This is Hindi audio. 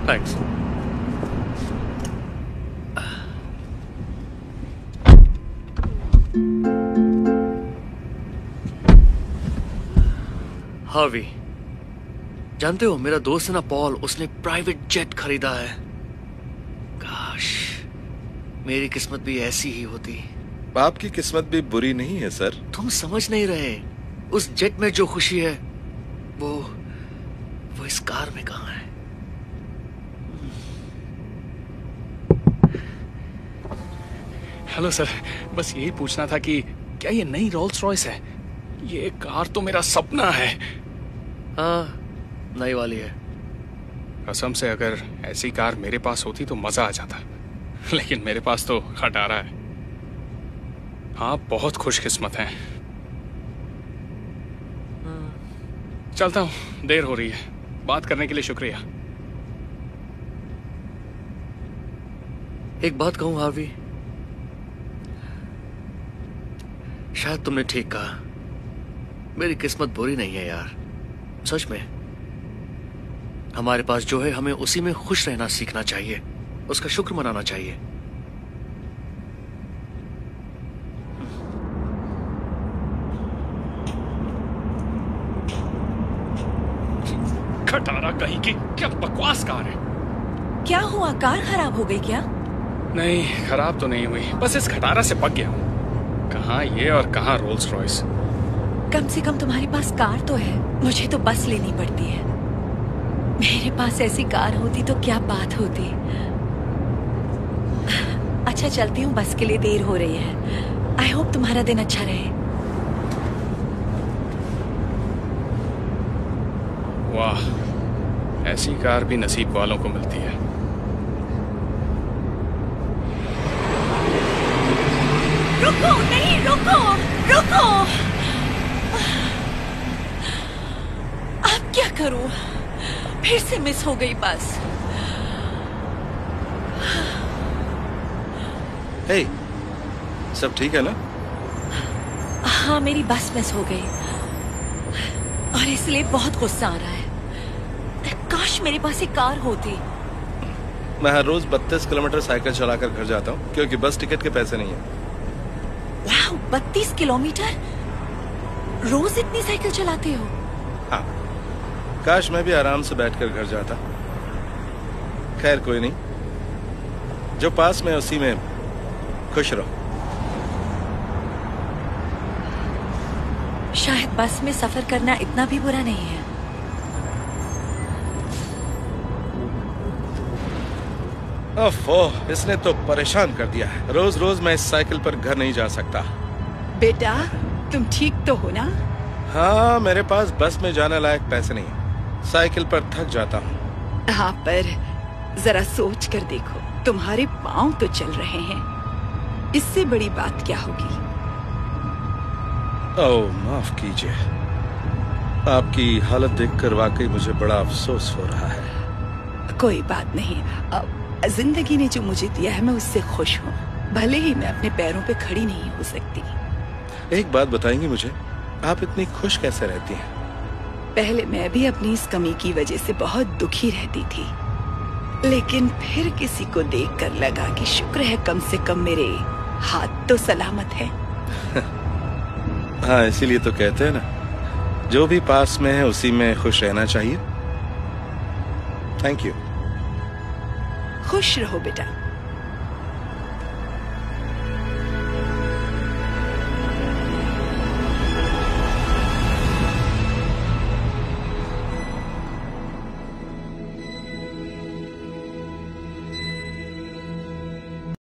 थैंक्स। हार्वी, जानते हो मेरा दोस्त है ना पॉल, उसने प्राइवेट जेट खरीदा है। काश मेरी किस्मत भी ऐसी ही होती। आपकी किस्मत भी बुरी नहीं है सर। तुम समझ नहीं रहे, उस जेट में जो खुशी है वो इस कार में कहाँ है। हेलो सर, बस यही पूछना था कि क्या ये नई रोल्स रॉयस है? ये कार तो मेरा सपना है। हाँ, नई वाली है। कसम से अगर ऐसी कार मेरे पास होती तो मजा आ जाता, लेकिन मेरे पास तो खटारा है। हाँ, बहुत खुशकिस्मत हैं। चलता हूँ, देर हो रही है। बात करने के लिए शुक्रिया। एक बात कहूं हार्वी, शायद तुमने ठीक कहा, मेरी किस्मत बुरी नहीं है यार। सच में हमारे पास जो है हमें उसी में खुश रहना सीखना चाहिए, उसका शुक्र मनाना चाहिए। खटारा कहीं की, क्या बकवास कार है। क्या हुआ, कार खराब हो गई क्या? नहीं, खराब तो नहीं हुई, बस इस खटारा से पक गया हूँ। कहाँ ये और कहाँ रोल्स रॉयस। कम से कम तुम्हारे पास कार तो है, मुझे तो बस लेनी पड़ती है। मेरे पास ऐसी कार होती तो क्या बात होती। अच्छा चलती हूँ, बस के लिए देर हो रही है। आई होप तुम्हारा दिन अच्छा रहे। वाह, ऐसी कार भी नसीब वालों को मिलती है। रुको, नहीं रुको, रुको। अब क्या करूं? फिर से मिस हो गई बस। हे, सब ठीक है ना? हाँ, मेरी बस मिस हो गई और इसलिए बहुत गुस्सा आ रहा है। काश मेरे पास एक कार होती। मैं हर रोज 32 किलोमीटर साइकिल चलाकर घर जाता हूँ क्योंकि बस टिकट के पैसे नहीं है। वाह, 32 किलोमीटर? रोज इतनी साइकिल चलाते हो? हाँ, काश मैं भी आराम से बैठकर घर जाता। खैर कोई नहीं, जो पास में उसी में खुश रहो। शायद बस में सफर करना इतना भी बुरा नहीं है। ओफो, इसने तो परेशान कर दिया है। रोज रोज मैं इस साइकिल पर घर नहीं जा सकता। बेटा, तुम ठीक तो हो ना? हाँ, मेरे पास बस में जाने लायक पैसे नहीं है, साइकिल पर थक जाता हूँ। हाँ, पर जरा सोच कर देखो, तुम्हारे पाँव तो चल रहे हैं, इससे बड़ी बात क्या होगी? ओह, माफ कीजिए, आपकी हालत देखकर वाकई मुझे बड़ा अफसोस हो रहा है। कोई बात नहीं, जिंदगी ने जो मुझे दिया है मैं उससे खुश हूँ, भले ही मैं अपने पैरों पे खड़ी नहीं हो सकती। एक बात बताएंगी मुझे, आप इतनी खुश कैसे रहती हैं? पहले मैं भी अपनी इस कमी की वजह से बहुत दुखी रहती थी, लेकिन फिर किसी को देखकर लगा कि शुक्र है कम से कम मेरे हाथ तो सलामत हैं। हाँ, इसीलिए तो कहते हैं ना, जो भी पास में है उसी में खुश रहना चाहिए। Thank you. खुश रहो बेटा।